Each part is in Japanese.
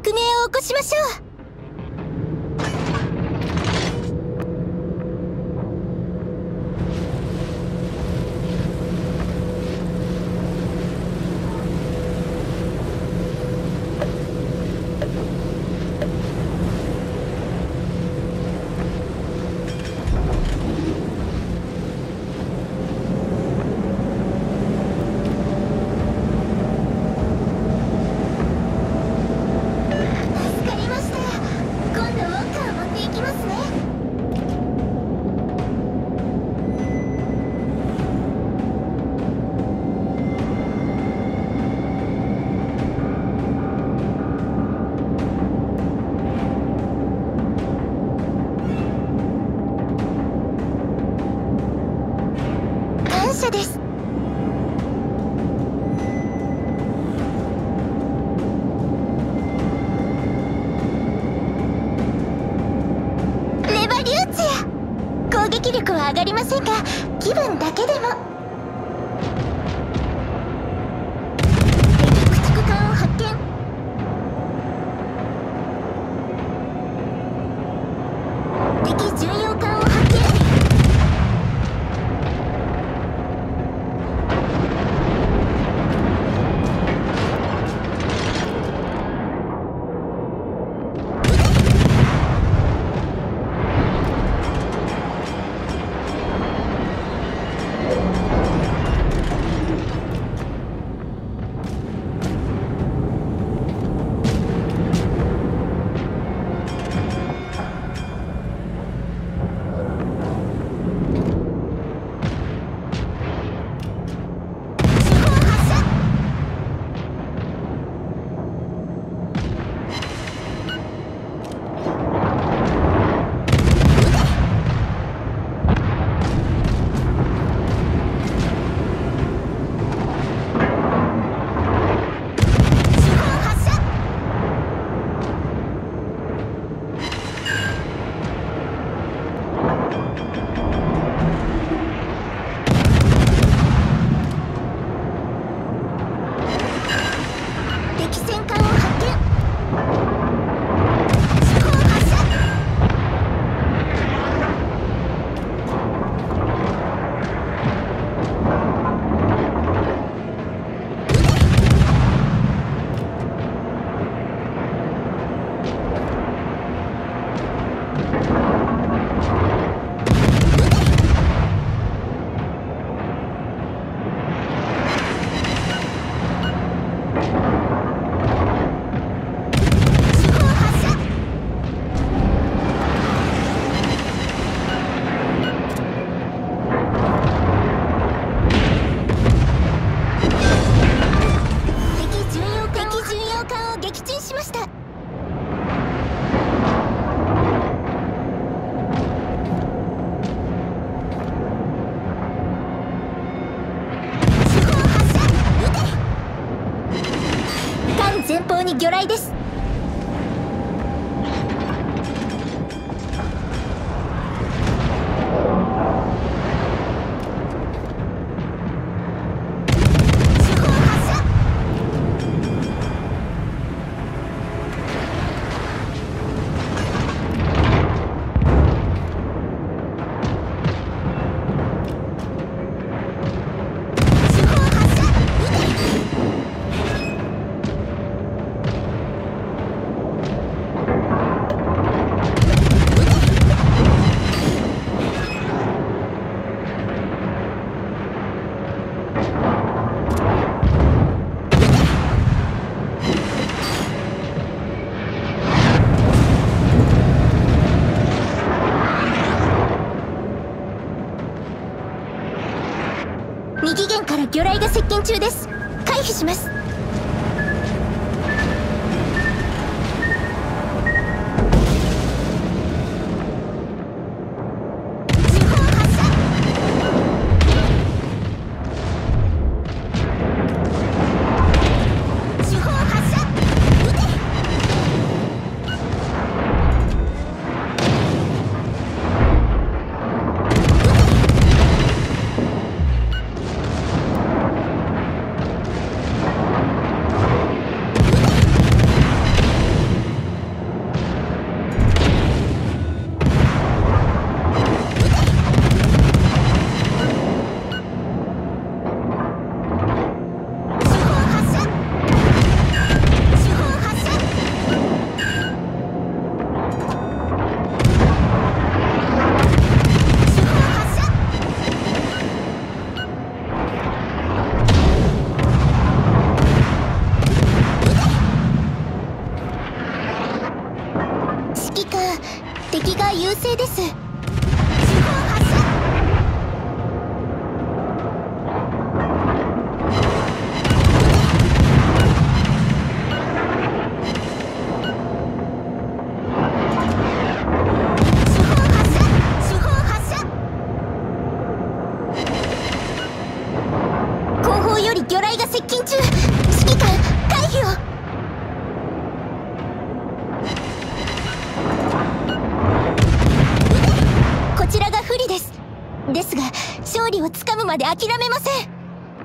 革命を起こしましょう。です。レバリューツヤ、攻撃力は上がりませんが気分だけでも。敵駆逐艦を発見。敵巡洋艦を発見。前方に魚雷です。右舷から魚雷が接近中です。回避します。 定です。手法発射。魚雷が接近中。指揮官回避を。こちらが不利です。ですが勝利をつかむまで諦めません。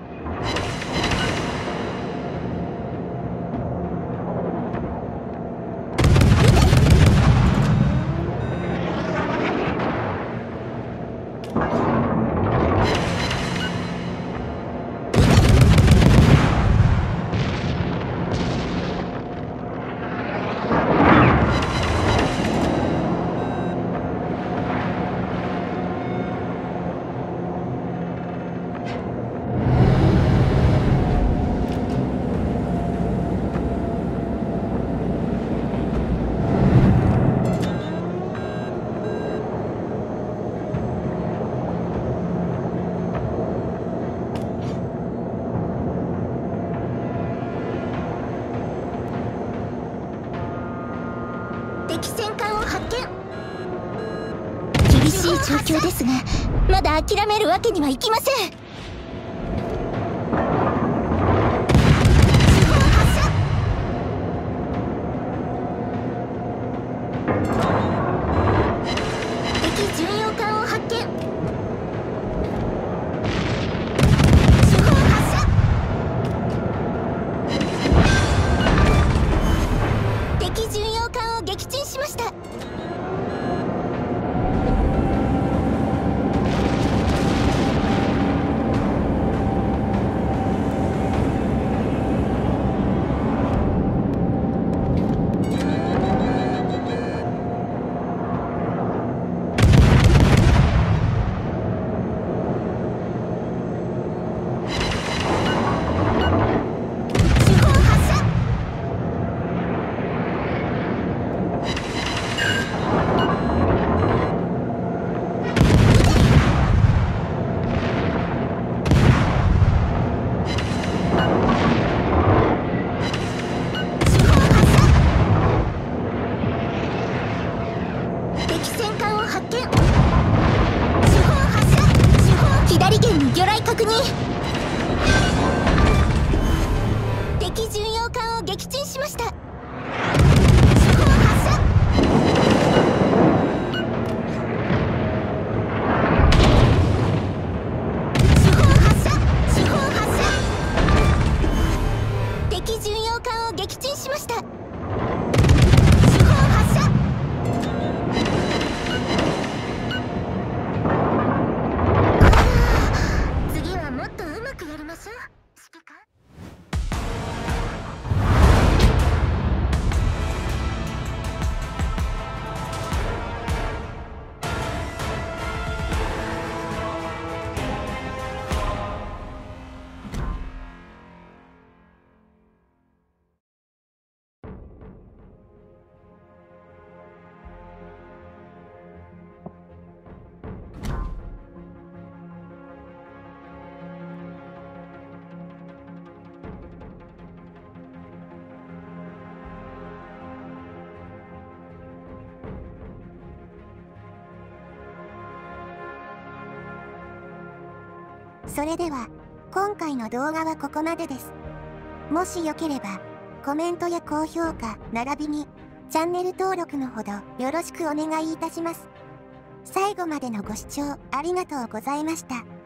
敵戦艦を発見。厳しい状況ですがまだ諦めるわけにはいきません。敵巡洋艦を発見。手法発射。敵巡洋艦を撃沈しました。左舷に魚雷確認。敵巡洋艦を撃沈しました。手法発射。手法発射。手法発射。敵巡洋艦を撃沈しました。手法発射。 それでは今回の動画はここまでです。もしよければコメントや高評価並びにチャンネル登録のほどよろしくお願いいたします。最後までのご視聴ありがとうございました。